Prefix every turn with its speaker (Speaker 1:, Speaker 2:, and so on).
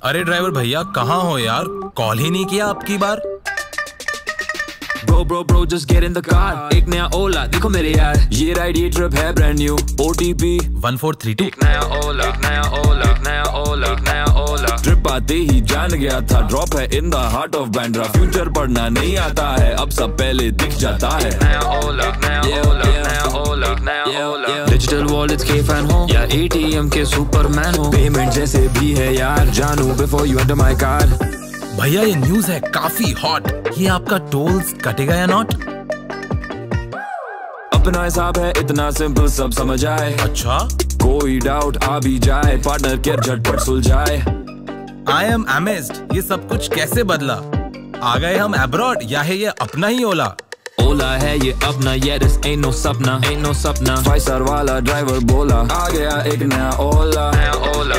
Speaker 1: अरे ड्राइवर भैया कहाँ हो यार, कॉल ही नहीं किया आपकी बार।
Speaker 2: Bro, just get in the car। एक नया ओला देखो मेरे यार, ये राइड ये ट्रिप है ब्रांड न्यू। OTP
Speaker 1: 1432।
Speaker 2: एक नया ओला, नया ओला, नया ओला, नया ओला। ट्रिप आते ही जान गया था, ड्रॉप है in the heart of Bandra. Future पढ़ना नहीं आता है, अब सब पहले दिख जाता है। नया ओला, नया ओला, नया ओला, नया ओला। डिजिटल वॉलेट्स के फैन हो या ATM के सुपरमैन हो, पेमेंट जैसे भी है यार, जानू before you enter my car.
Speaker 1: भैया ये न्यूज है काफी हॉट, ये आपका टोल्स कटेगा या नॉट?
Speaker 2: अपना हिसाब है इतना सिंपल सब समझ आए।
Speaker 1: अच्छा
Speaker 2: कोई डाउट आ भी जाए, पार्टनर के झटपट सुलझाए।
Speaker 1: आई एम अमेज्ड, ये सब कुछ कैसे बदला? आ गए हम अब्रॉड या है ये अपना ही ओला?
Speaker 2: ओला है ये अपना, ये दिस ain't no सपना, ain't no सपना। 5 स्टार वाला ड्राइवर बोला, आ गया एक नया ओला, नया ओला।